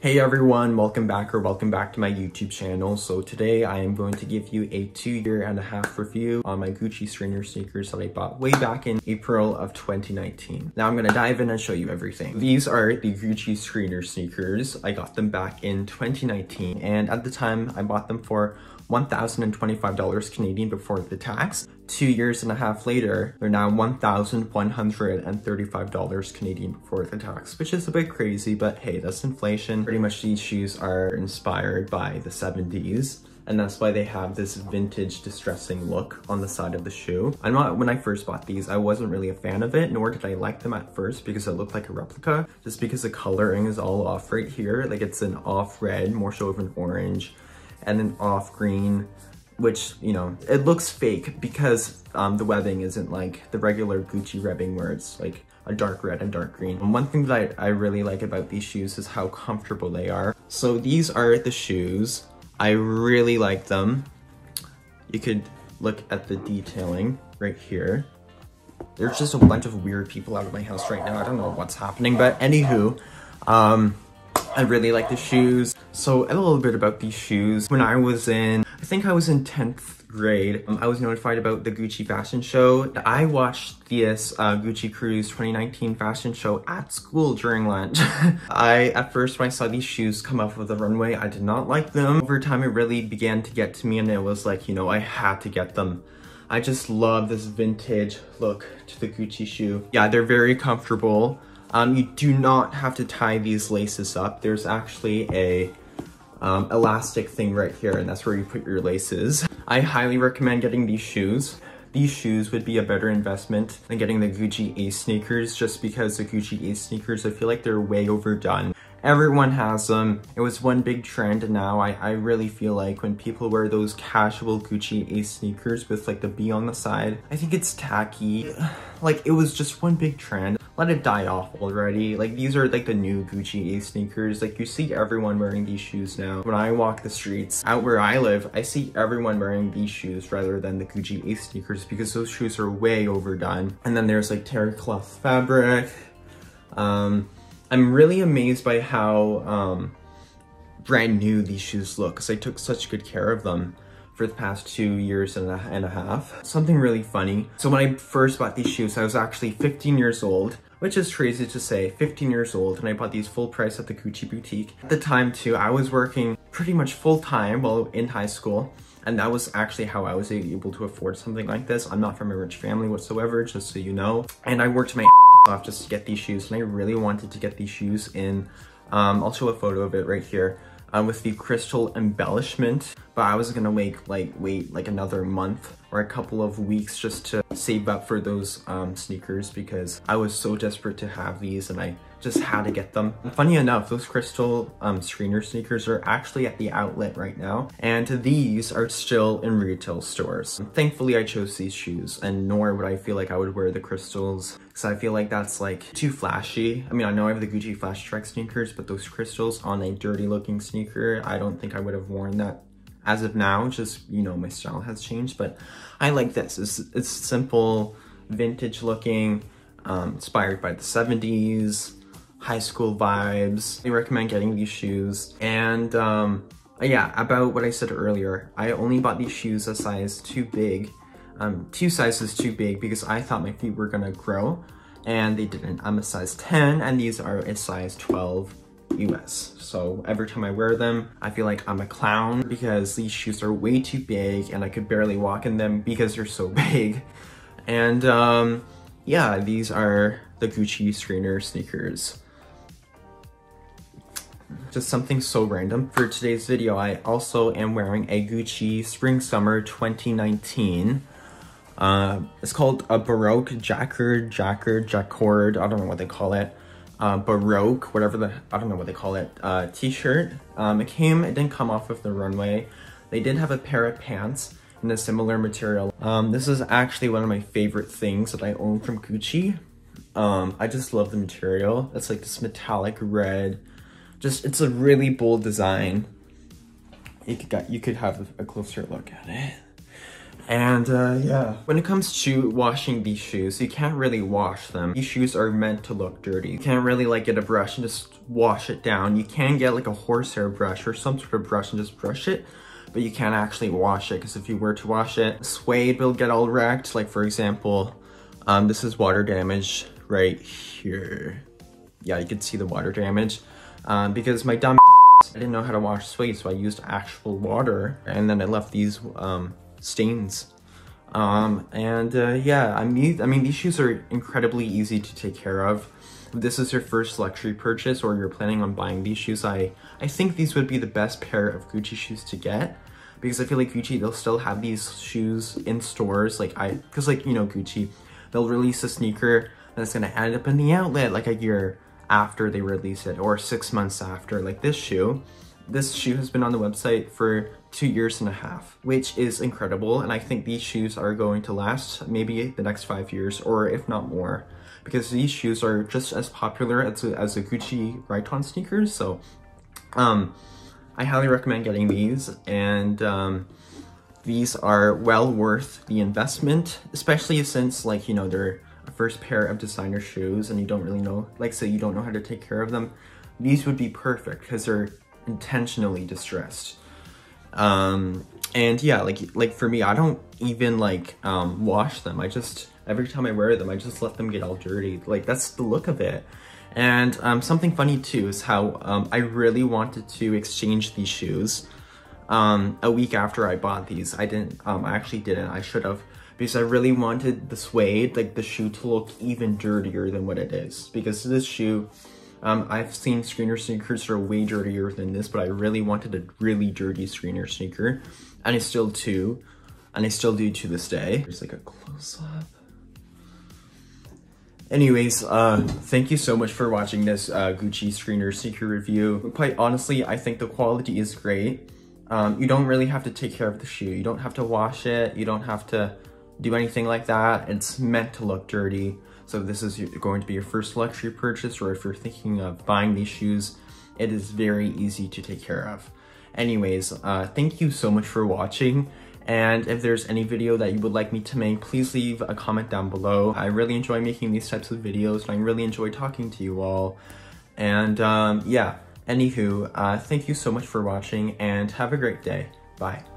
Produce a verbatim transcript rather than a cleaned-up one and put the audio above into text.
Hey everyone, welcome back or welcome back to my YouTube channel. So today I am going to give you a two year and a half review on my Gucci strainer sneakers that I bought way back in April of twenty nineteen. Now I'm going to dive in and show you everything. These are the Gucci strainer sneakers. I got them back in twenty nineteen and at the time I bought them for one thousand twenty-five dollars Canadian before the tax. Two years and a half later, they're now one thousand one hundred thirty-five dollars Canadian before the tax, which is a bit crazy, but hey, that's inflation. Pretty much these shoes are inspired by the seventies, and that's why they have this vintage distressing look on the side of the shoe. I'm not, when I first bought these, I wasn't really a fan of it, nor did I like them at first because it looked like a replica, just because the coloring is all off right here. Like it's an off red, more so of an orange, and an off green, which, you know, it looks fake because um, the webbing isn't like the regular Gucci webbing where it's like a dark red and dark green. And one thing that I, I really like about these shoes is how comfortable they are. So these are the shoes. I really like them. You could look at the detailing right here. There's just a bunch of weird people out of my house right now. I don't know what's happening, but anywho, um, I really like the shoes. So a little bit about these shoes. When I was in, I think I was in tenth grade, um, I was notified about the Gucci fashion show. I watched this uh, Gucci Cruise twenty nineteen fashion show at school during lunch. I, at first when I saw these shoes come off of the runway, I did not like them. Over time it really began to get to me and it was like, you know, I had to get them. I just love this vintage look to the Gucci shoe. Yeah, they're very comfortable. Um, you do not have to tie these laces up. There's actually a um, elastic thing right here, and that's where you put your laces. I highly recommend getting these shoes. These shoes would be a better investment than getting the Gucci Ace sneakers, just because the Gucci Ace sneakers, I feel like they're way overdone. Everyone has them. It was one big trend, and now I, I really feel like when people wear those casual Gucci Ace sneakers with like the B on the side, I think it's tacky. Like it was just one big trend. Let it die off already. Like these are like the new Gucci Ace sneakers. Like you see everyone wearing these shoes now. When I walk the streets out where I live, I see everyone wearing these shoes rather than the Gucci Ace sneakers because those shoes are way overdone. And then there's like terry cloth fabric. Um, I'm really amazed by how um, brand new these shoes look because I took such good care of them for the past two years and a, and a half. Something really funny. So when I first bought these shoes, I was actually fifteen years old, which is crazy to say, fifteen years old, and I bought these full price at the Gucci boutique. At the time too, I was working pretty much full time while in high school, and that was actually how I was able to afford something like this. I'm not from a rich family whatsoever, just so you know. And I worked my off just to get these shoes, and I really wanted to get these shoes in, um, I'll show a photo of it right here, uh, with the crystal embellishment, but I was gonna wait like wait like another month or a couple of weeks just to save up for those um, sneakers because I was so desperate to have these and I just had to get them. And funny enough, those crystal um, screener sneakers are actually at the outlet right now, and these are still in retail stores. Thankfully, I chose these shoes, and nor would I feel like I would wear the crystals because I feel like that's like too flashy. I mean, I know I have the Gucci Flash Strike sneakers, but those crystals on a dirty looking sneaker, I don't think I would have worn that as of now. Just, you know, my style has changed, but I like this. It's, it's simple, vintage looking, um, inspired by the seventies, high school vibes. I recommend getting these shoes. And um, yeah, about what I said earlier, I only bought these shoes a size too big, um, two sizes too big because I thought my feet were gonna grow, and they didn't. I'm a size ten, and these are a size twelve U S. So every time I wear them, I feel like I'm a clown because these shoes are way too big and I could barely walk in them because they're so big. And um, yeah, these are the Gucci strainer sneakers. Just something so random. For today's video, I also am wearing a Gucci Spring Summer twenty nineteen. Uh, it's called a Baroque Jacquard, Jacquard, Jacquard, I don't know what they call it. Uh, Baroque, whatever the, I don't know what they call it, uh, t-shirt. Um, it came, it didn't come off of the runway. They did have a pair of pants in a similar material. Um, this is actually one of my favorite things that I own from Gucci. Um, I just love the material. It's like this metallic red. Just, it's a really bold design. You could, got, you could have a closer look at it. And uh, yeah, when it comes to washing these shoes, you can't really wash them. These shoes are meant to look dirty. You can't really like get a brush and just wash it down. You can get like a horsehair brush or some sort of brush and just brush it, but you can't actually wash it, because if you were to wash it, suede will get all wrecked. Like for example, um, this is water damage right here. Yeah, you can see the water damage um, because my dumb I didn't know how to wash suede, so I used actual water, and then I left these um, stains. Um, and uh, yeah, I mean, I mean, these shoes are incredibly easy to take care of. If this is your first luxury purchase or you're planning on buying these shoes, I, I think these would be the best pair of Gucci shoes to get, because I feel like Gucci, they'll still have these shoes in stores. Like I, cause like, you know, Gucci, they'll release a sneaker that's gonna end up in the outlet like a year after they release it, or six months after. Like this shoe, this shoe has been on the website for two years and a half, which is incredible. And I think these shoes are going to last maybe the next five years, or if not more, because these shoes are just as popular as a, as a Gucci Ride-On sneakers. So um, I highly recommend getting these, and um, these are well worth the investment, especially since, like, you know, they're a first pair of designer shoes and you don't really know, like say you don't know how to take care of them. These would be perfect because they're intentionally distressed. Um, and yeah, like, like for me, I don't even like um, wash them. I just, every time I wear them, I just let them get all dirty. Like that's the look of it. And um, something funny too is how um, I really wanted to exchange these shoes um, a week after I bought these. I didn't, um, I actually didn't, I should have, because I really wanted the suede, like the shoe, to look even dirtier than what it is. Because this shoe, um, I've seen screener sneakers that are way dirtier than this, but I really wanted a really dirty screener sneaker, and I still do, and I still do to this day. There's like a close-up. Anyways, uh, thank you so much for watching this uh, Gucci screener sneaker review. Quite honestly, I think the quality is great. Um, you don't really have to take care of the shoe. You don't have to wash it. You don't have to do anything like that. It's meant to look dirty. So if this is going to be your first luxury purchase, or if you're thinking of buying these shoes, it is very easy to take care of. Anyways, uh, thank you so much for watching. And if there's any video that you would like me to make, please leave a comment down below. I really enjoy making these types of videos, and I really enjoy talking to you all. And um, yeah, anywho, uh, thank you so much for watching, and have a great day. Bye.